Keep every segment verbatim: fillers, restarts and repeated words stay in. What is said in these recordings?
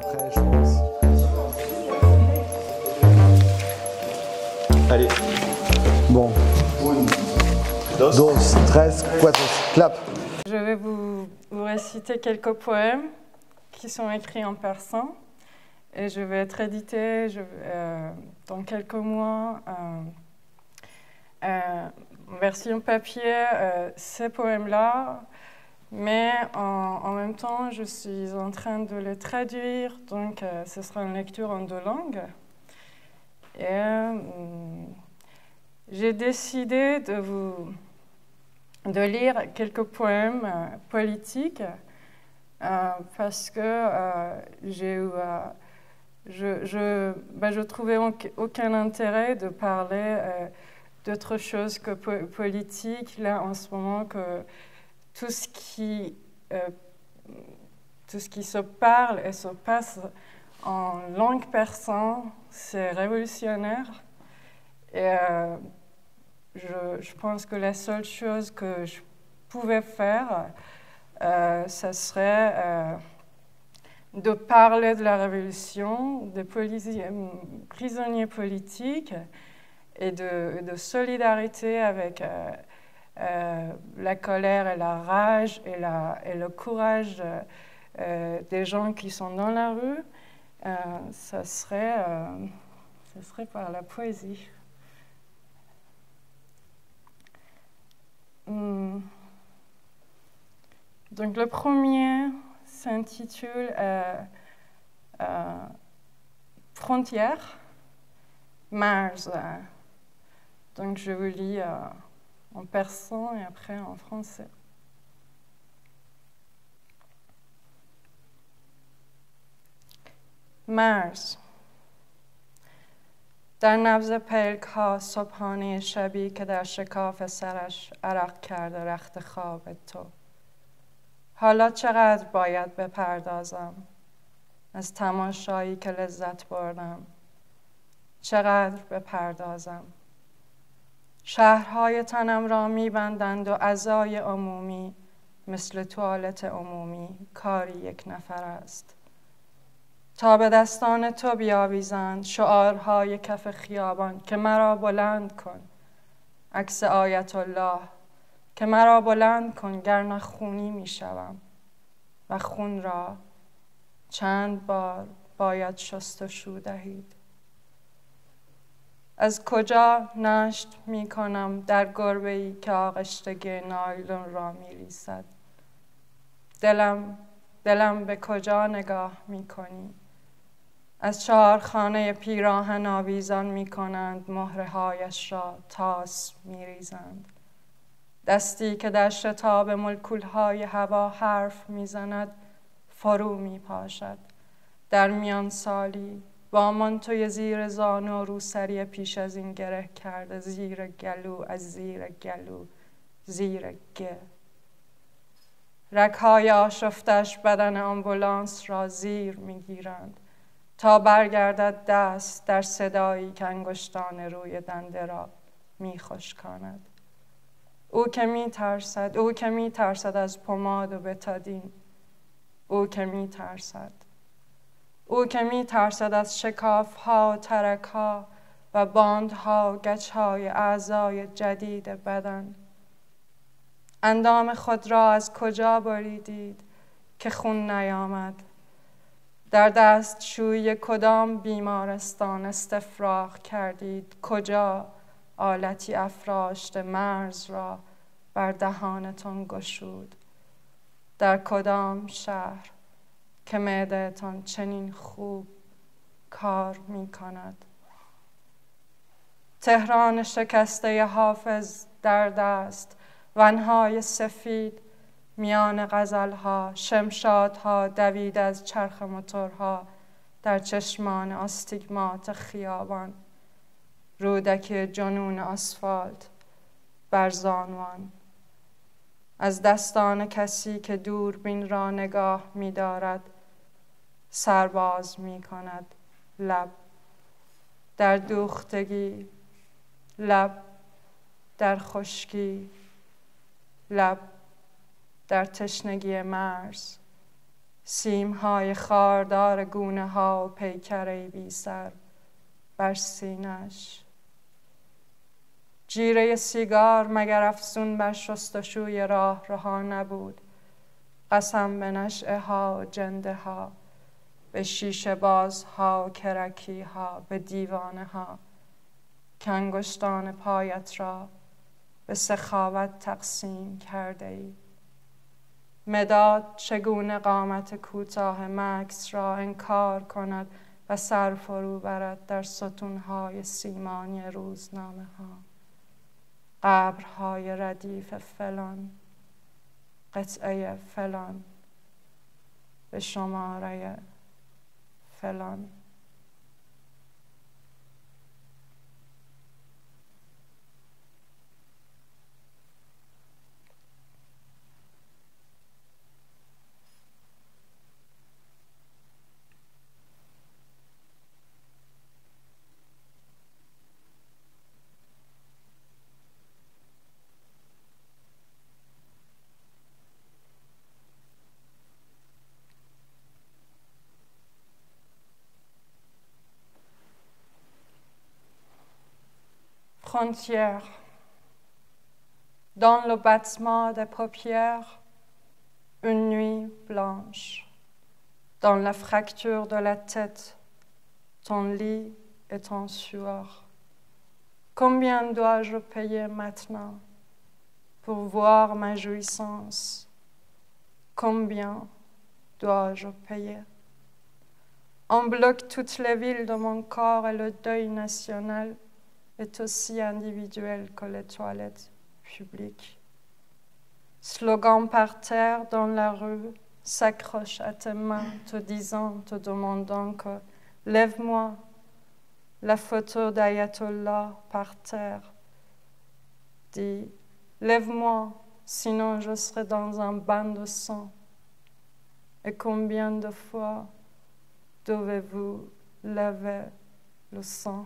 après, je pense. Allez. Bon. Dos. Dos, tres, cuatro, clap. Je vais vous, vous réciter quelques poèmes qui sont écrits en persan et je vais être édité je, euh, dans quelques mois euh, euh, en version papier euh, ces poèmes-là, mais en, en même temps je suis en train de les traduire, donc euh, ce sera une lecture en deux langues. Et euh, j'ai décidé de vous de lire quelques poèmes euh, politiques euh, parce que euh, j'ai eu, euh, je, je, ben, je trouvais aucun intérêt de parler euh, d'autre chose que po politique là en ce moment, que tout ce qui euh, tout ce qui se parle et se passe en langue persane, c'est révolutionnaire. Et euh, je, je pense que la seule chose que je pouvais faire, euh, ça serait euh, de parler de la révolution, des prisonniers politiques et de, de solidarité avec euh, euh, la colère et la rage et, la, et le courage euh, des gens qui sont dans la rue. Euh, ça serait, euh, ça serait par la poésie. Hum. Donc le premier s'intitule euh, euh, Frontières, Mars. Donc je vous lis euh, en persan et après en français. مرز در نبض پلک ها صبحانه شبی که در شکاف سرش عرق کرده رخت خواب تو. حالا چقدر باید بپردازم از تماشایی که لذت بردم، چقدر بپردازم. شهرهای تنم را میبندند و عزای عمومی مثل توالت عمومی کاری یک نفر است. تا به دستان تو بیاویزند شعارهای کف خیابان که مرا بلند کن، عکس آیت الله که مرا بلند کن گرنه خونی میشوم و خون را چند بار باید شستشو دهید. از کجا نشت می کنم در گربه‌ای که آغشتگی نایلون را می ریسد. دلم دلم به کجا نگاه می کنی؟ از چهارخانه پیراهن آویزان می کنند مهرهایش را تاس می ریزند. دستی که در شتاب ملکولهای هوا حرف می زند فرو می پاشد. در میان سالی با مانتوی زیر زانو روسری پیش از این گره کرده زیر گلو از زیر گلو زیر گه. رگ‌های آشفتش بدن آمبولانس را زیر می‌گیرند تا برگردد دست در صدایی که انگشتان روی دنده را می‌خشکاند. او که می‌ترسد، او که می‌ترسد از پماد و بتادین، او که می‌ترسد. او که می‌ترسد از شکاف‌ها و ترک‌ها و باندها و گچ‌های اعضای جدید بدن. اندام خود را از کجا بریدید که خون نیامد؟ در دست شوی کدام بیمارستان استفراغ کردید؟ کجا آلتی افراشت مرز را بر دهانتان گشود؟ در کدام شهر که معده‌تان چنین خوب کار می کند؟ تهران شکسته حافظ در دست، ونهای سفید میان غزلها، شمشادها دوید از چرخ موتورها در چشمان آستیگمات خیابان، رودکی جنون آسفالت بر زانوان. از دستان کسی که دوربین را نگاه می دارد سرباز می کند لب در دوختگی، لب در خشکی، لب در تشنگی مرز، سیمهای خاردار گونه ها و پیکره بی سر بر سینه‌اش. جیره سیگار مگر افزون بر شستشوی راه رها نبود. قسم به نشعه ها و جنده ها، به شیشه بازها و کرکی ها، به دیوانه ها که انگشتان پایت را به سخاوت تقسیم کرده ای. مداد چگونه قامت کوتاه مکس را انکار کند و سر فرو برد در ستونهای سیمانی روزنامه ها. قبرهای ردیف فلان، قطعه فلان، به شماره فلان. Frontière. Dans le battement des paupières, une nuit blanche. Dans la fracture de la tête, ton lit et ton sueur. Combien dois-je payer maintenant pour voir ma jouissance? Combien dois-je payer? On bloque toutes les villes de mon corps et le deuil national est aussi individuel que les toilettes publiques. Slogan par terre dans la rue s'accroche à tes mains, te disant, te demandant que lève-moi. La photo d'Ayatollah par terre dit lève-moi, sinon je serai dans un bain de sang. Et combien de fois devez-vous laver le sang?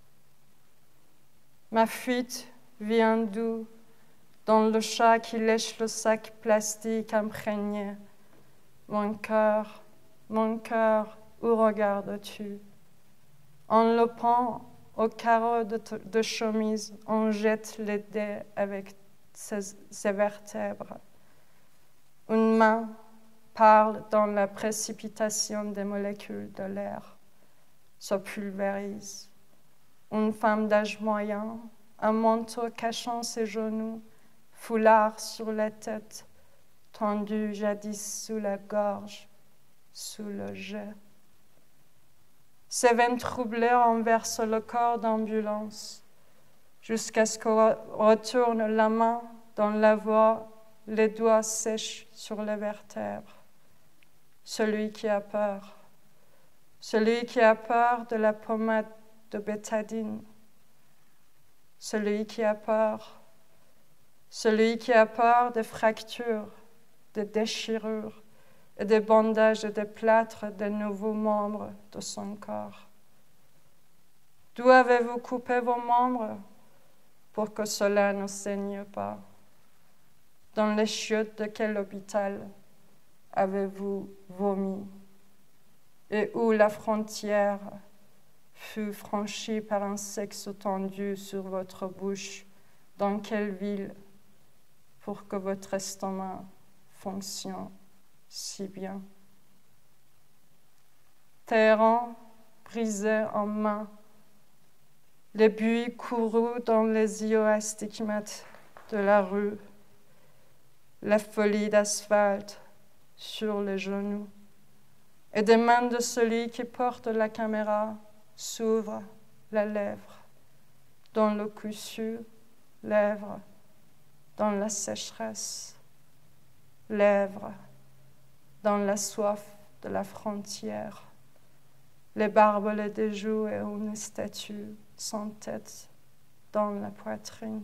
Ma fuite vient d'où? Dans le chat qui lèche le sac plastique imprégné. Mon cœur, mon cœur, où regardes-tu? En le pend au carreau de, de chemise, on jette les dés avec ses, ses vertèbres. Une main parle dans la précipitation des molécules de l'air, se pulvérise. Une femme d'âge moyen, un manteau cachant ses genoux, foulard sur la tête, tendu jadis sous la gorge, sous le jet. Ses veines troublées renversent le corps d'ambulance, jusqu'à ce qu'on retourne la main dans la voie, les doigts sèchent sur les vertèbres. Celui qui a peur, celui qui a peur de la pommade de bétadine, celui qui a peur, celui qui a peur des fractures, des déchirures et des bandages et des plâtres des nouveaux membres de son corps. D'où avez-vous coupé vos membres pour que cela ne saigne pas? Dans les chiottes de quel hôpital avez-vous vomi? Et où la frontière fut franchie par un sexe tendu sur votre bouche? Dans quelle ville pour que votre estomac fonctionne si bien? Téhéran brisé en main, les buis courus dans les yeux astigmates de la rue, la folie d'asphalte sur les genoux, et des mains de celui qui porte la caméra s'ouvrent la lèvre, dans le cousu, lèvres, dans la sécheresse, lèvres, dans la soif de la frontière, les barbelés des joues et une statue sans tête dans la poitrine.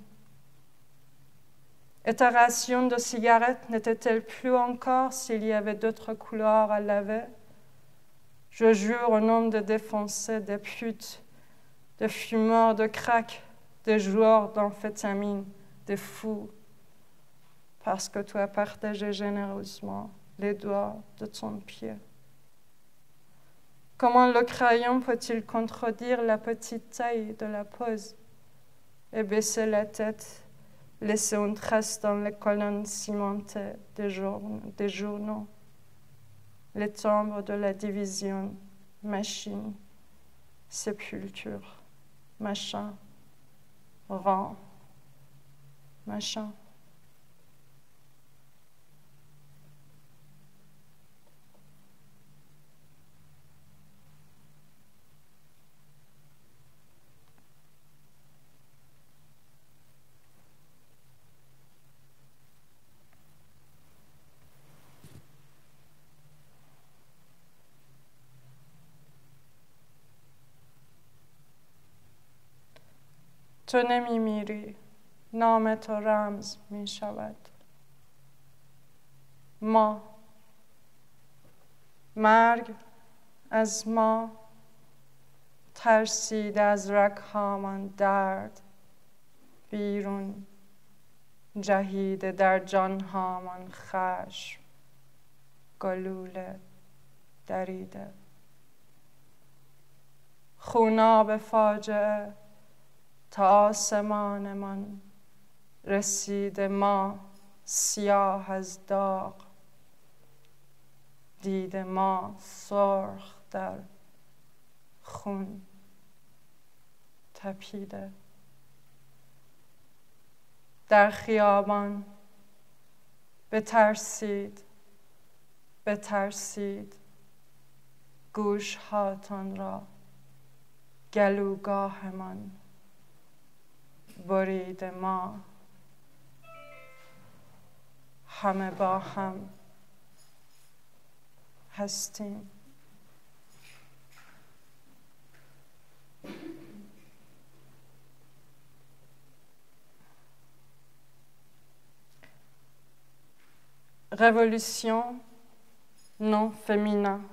Et ta ration de cigarettes n'était-elle plus encore s'il y avait d'autres couleurs à laver? Je jure au nom des défoncés, des putes, des fumeurs de crack, des joueurs d'amphétamines, des fous, parce que tu as partagé généreusement les doigts de ton pied. Comment le crayon peut-il contredire la petite taille de la pose et baisser la tête, laisser une trace dans les colonnes cimentées des, journ- des journaux, les timbres de la division, machine, sépulture, machin, rang, machin. تو نمی میری، نام تو رمز می شود. ما، مرگ از ما ترسید، از رگهامان درد بیرون جهیده، در جانهامان خشم گلوله دریده. خوناب فاجعه تا آسمانمان رسیده، ما سیاه از داغ دیده، ما سرخ در خون تپیده. در خیابان بترسید، بترسید گوش هاتان را، گلوگاهمان برید، ما همه با هم هستیم. Révolution, nom féminin.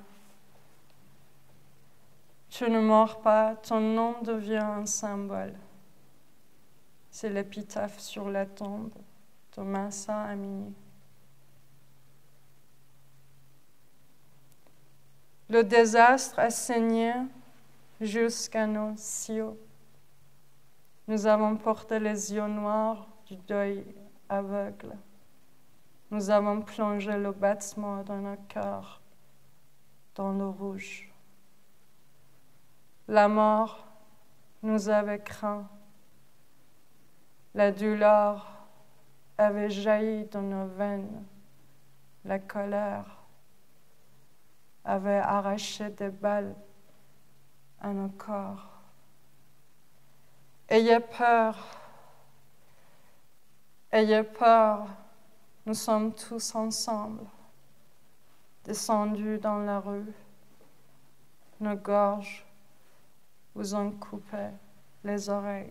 Tu ne mords pas, ton nom devient un symbole. C'est l'épitaphe sur la tombe de Mahsa Amini. Le désastre a saigné jusqu'à nos cieux. Nous avons porté les yeux noirs du deuil aveugle. Nous avons plongé le battement de nos cœurs dans le rouge. La mort nous avait craint. La douleur avait jailli de nos veines. La colère avait arraché des balles à nos corps. Ayez peur, ayez peur, nous sommes tous ensemble, descendus dans la rue. Nos gorges vous ont coupé les oreilles.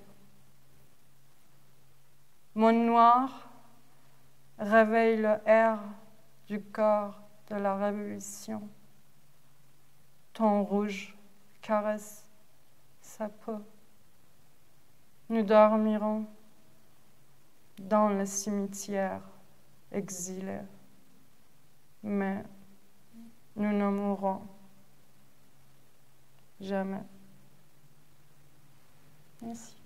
Mon noir réveille le air du corps de la révolution. Ton rouge caresse sa peau. Nous dormirons dans le cimetière exilés, mais nous ne mourrons jamais. Merci.